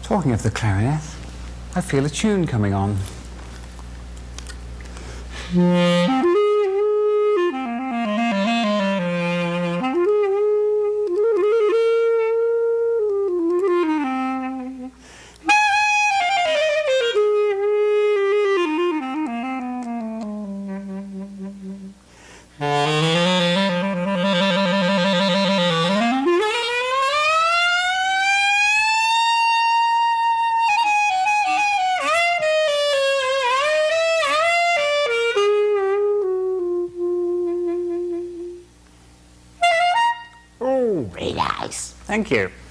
Talking of the clarinet, I feel a tune coming on. Oh, very nice. Thank you.